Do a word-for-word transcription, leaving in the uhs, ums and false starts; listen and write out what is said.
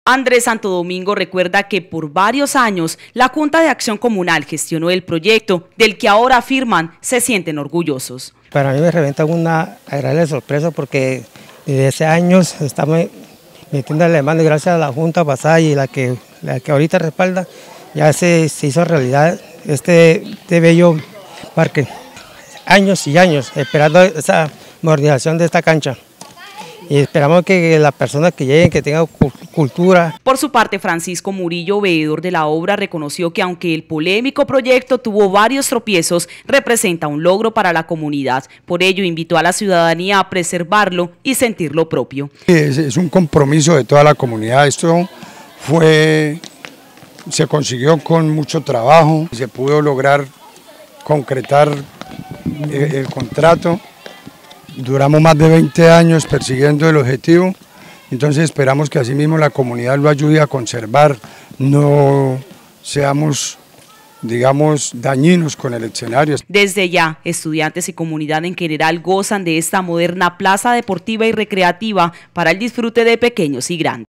Andrés Santo Domingo recuerda que por varios años la Junta de Acción Comunal gestionó el proyecto, del que ahora afirman se sienten orgullosos. Para mí me reventa una agradable sorpresa porque desde hace años estamos metiéndole mano, y gracias a la Junta pasada y la que, la que ahorita respalda, ya se, se hizo realidad este, este bello parque. Años y años esperando esa modernización de esta cancha. Y esperamos que las personas que lleguen, que tengan cultura. Por su parte, Francisco Murillo, veedor de la obra, reconoció que aunque el polémico proyecto tuvo varios tropiezos, representa un logro para la comunidad. Por ello, invitó a la ciudadanía a preservarlo y sentirlo propio. Es, es un compromiso de toda la comunidad. Esto fue, se consiguió con mucho trabajo, se pudo lograr concretar el, el contrato. Duramos más de veinte años persiguiendo el objetivo, entonces esperamos que asimismo la comunidad lo ayude a conservar, no seamos, digamos, dañinos con el escenario. Desde ya, estudiantes y comunidad en general gozan de esta moderna plaza deportiva y recreativa para el disfrute de pequeños y grandes.